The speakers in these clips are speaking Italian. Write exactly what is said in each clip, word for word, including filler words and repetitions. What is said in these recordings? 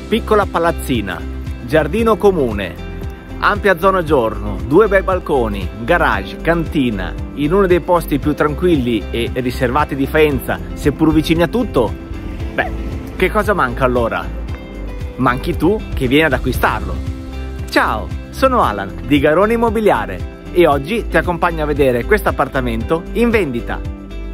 piccola palazzina, giardino comune, ampia zona giorno, due bei balconi, garage, cantina, in uno dei posti più tranquilli e riservati di Faenza, seppur vicini a tutto. Beh, che cosa manca allora? Manchi tu che vieni ad acquistarlo. Ciao, sono Alan di Garone Immobiliare e oggi ti accompagno a vedere questo appartamento in vendita.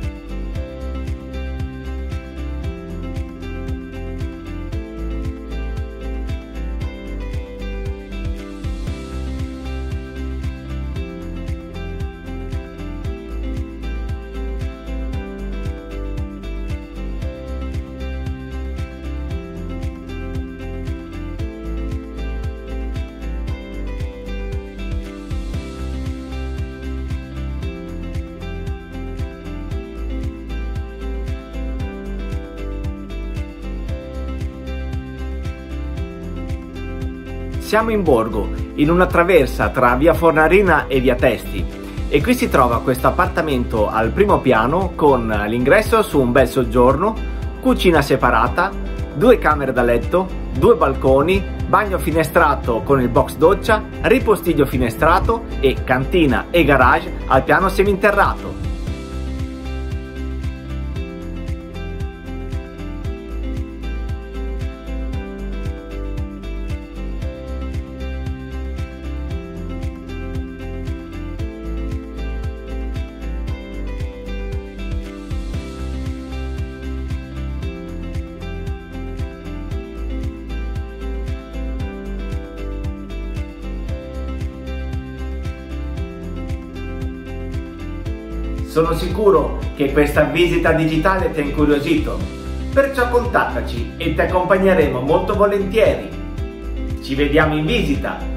Siamo in borgo, in una traversa tra via Fornarina e via Testi, e qui si trova questo appartamento al primo piano con l'ingresso su un bel soggiorno, cucina separata, due camere da letto, due balconi, bagno finestrato con il box doccia, ripostiglio finestrato e cantina e garage al piano seminterrato. Sono sicuro che questa visita digitale ti ha incuriosito, perciò contattaci e ti accompagneremo molto volentieri. Ci vediamo in visita!